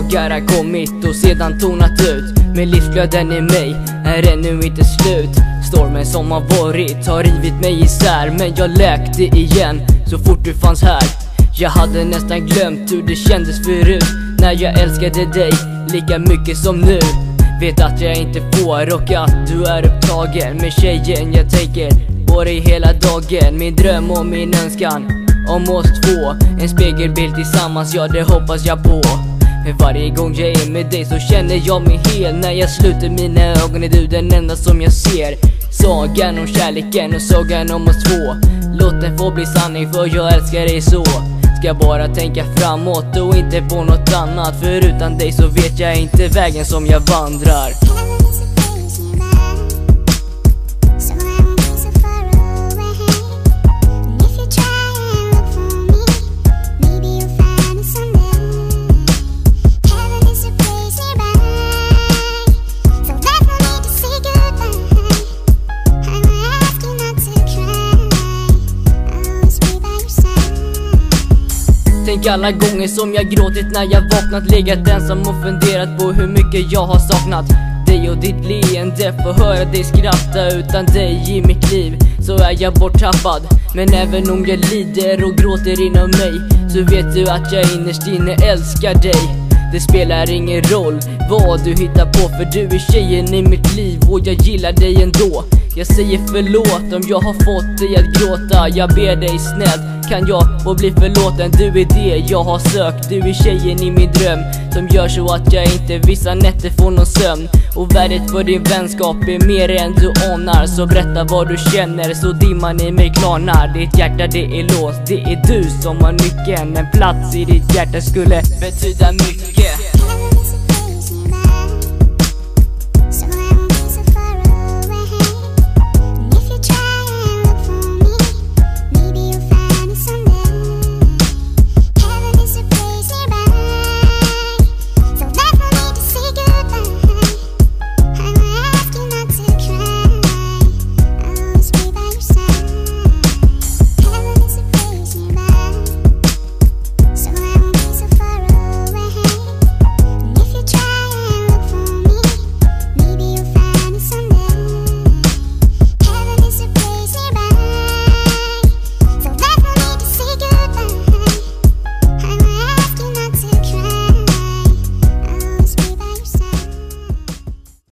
dagar har kommit och sedan tonat ut, men livsglöden i mig är ännu inte slut. Stormen som har varit har rivit mig isär, men jag läkte igen så fort du fanns här. Jag hade nästan glömt hur det kändes förut, när jag älskade dig lika mycket som nu. Vet att jag inte får och att du är upptagen med tjejen jag tänker på dig hela dagen. Min dröm och min önskan om oss två, en spegelbild tillsammans, ja det hoppas jag på. Varje gång jag är med dig så känner jag mig hel. När jag sluter mina ögon är du den enda som jag ser. Sagan om kärleken och sagan om oss två, låt den få bli sanning för jag älskar dig så. Ska bara tänka framåt och inte på något annat, för utan dig så vet jag inte vägen som jag vandrar. Tänk alla gånger som jag gråtit när jag vaknat, legat ensam och funderat på hur mycket jag har saknat dig och ditt leende. Få höra dig skratta, utan dig i mitt liv så är jag borttappad. Men även om jag lider och gråter inom mig så vet du att jag innerst inne älskar dig. Det spelar ingen roll vad du hittar på, för du är tjejen i mitt liv och jag gillar dig ändå. Jag säger förlåt om jag har fått dig att gråta. Jag ber dig snällt, kan jag få bli förlåten? Du är det jag har sökt, du är tjejen i min dröm som gör så att jag inte vissa nätter får någon sömn. Och värdet för din vänskap är mer än du anar, så berätta vad du känner så dimman i mig klarnar. Ditt hjärta det är låst, det är du som har nyckeln. En plats i ditt hjärta skulle betyda mycket.